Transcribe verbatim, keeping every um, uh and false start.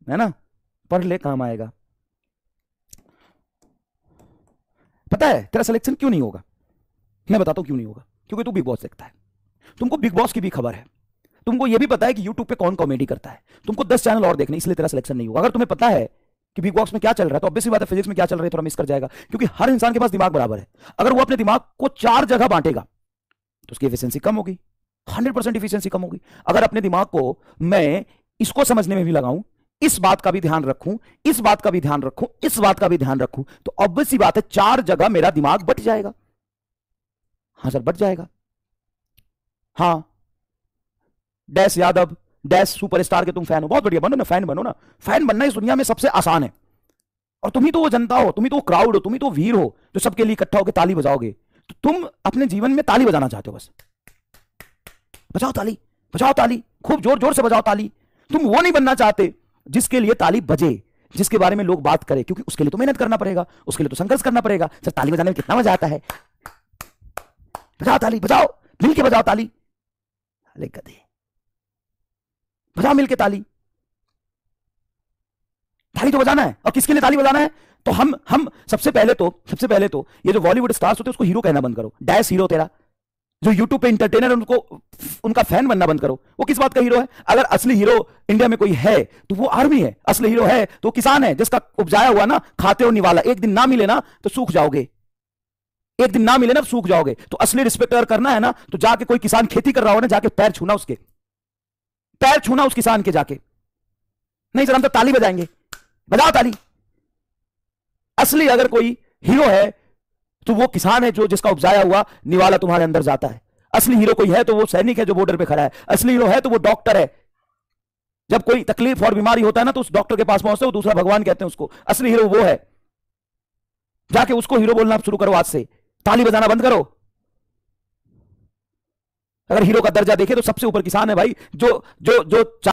है ना, पढ़ ले काम आएगा। पता है तेरा सिलेक्शन क्यों नहीं होगा? मैं बताता हूं क्यों नहीं होगा। क्योंकि तू बिग बॉस देखता है, तुमको बिग बॉस की भी खबर है, तुमको यह भी पता है कि यूट्यूब पे कौन कॉमेडी करता है, तुमको दस चैनल और देखने, इसलिए तेरा सिलेक्शन नहीं होगा। अगर तुम्हें पता है कि बिग बॉस में क्या चल रहा है तो ऑब्वियसली बात है फिजिक्स में क्या चल रहा है थोड़ा मिस कर जाएगा, क्योंकि हर इंसान के पास दिमाग बराबर है। अगर वो अपने दिमाग को चार जगह बांटेगा तो उसकी एफिशिएंसी कम होगी, हंड्रेड परसेंट एफिशिएंसी कम होगी। अगर अपने दिमाग को मैं इसको समझने में भी लगाऊं, इस बात का भी ध्यान रखूं, इस बात का भी ध्यान रखूं, इस बात का भी ध्यान रखूं, तो ऑब्वियसली बात है चार जगह मेरा दिमाग बट जाएगा। हाँ सर बट जाएगा। हाँ डैश यादव डैश सुपरस्टार के तुम फैन हो, बहुत बढ़िया, बनो ना, फैन बनो ना। फैन बनना इस दुनिया में सबसे आसान है, और तुम ही तो वो जनता हो, तुम ही तो वो क्राउड हो, तुम ही तो वीर हो जो सबके लिए इकट्ठा होकर ताली बजाओगे। तो तुम अपने जीवन में ताली बजाना चाहते हो, बस बजाओ ताली, बजाओ ताली, खूब जोर जोर से बजाओ ताली। तुम वो नहीं बनना चाहते जिसके लिए ताली बजे, जिसके बारे में लोग बात करें, क्योंकि उसके लिए तो मेहनत करना पड़ेगा, उसके लिए तो संघर्ष करना पड़ेगा। सर ताली बजाने में कितना मजा आता है, बजाओ ताली, बजाओ मिलके बजाओ ताली, अरे गधे बजाओ मिलके ताली। ताली तो बजाना है, और किसके लिए ताली बजाना है? तो हम हम सबसे पहले तो सबसे पहले तो ये जो बॉलीवुड स्टार्स होते हैं उसको हीरो कहना बंद करो। डैश हीरो तेरा, जो यूट्यूब पे इंटरटेनर है उनको उनका फैन बनना बंद करो। वो किस बात का हीरो है? अगर असली हीरो इंडिया में कोई है तो वो आर्मी है, असली हीरो है तो किसान है जिसका उपजाया हुआ ना खाते हो निवाला, एक दिन ना मिले ना तो सूख जाओगे, एक दिन ना मिले ना तो सूख जाओगे। तो असली रिस्पेक्ट अगर करना है ना तो जाके कोई किसान खेती कर रहा हो ना, जाके पैर छूना, उसके पैर छूना उस किसान के जाके। नहीं सर हम तो ताली बजाएंगे, बजाओ ताली। असली अगर कोई हीरो है तो वो किसान है जो जिसका उपजाया हुआ निवाला तुम्हारे अंदर जाता है। असली हीरो कोई है तो वो सैनिक है जो बॉर्डर पे खड़ा है। असली हीरो है तो वो डॉक्टर है, जब कोई तकलीफ और बीमारी होता है ना तो उस डॉक्टर के पास पहुंचते हो, दूसरा भगवान कहते हैं उसको। असली हीरो वो है, जाके उसको हीरो बोलना शुरू करो आज से, ताली बजाना बंद करो। अगर हीरो का दर्जा देखे तो सबसे ऊपर किसान है भाई, जो जो जो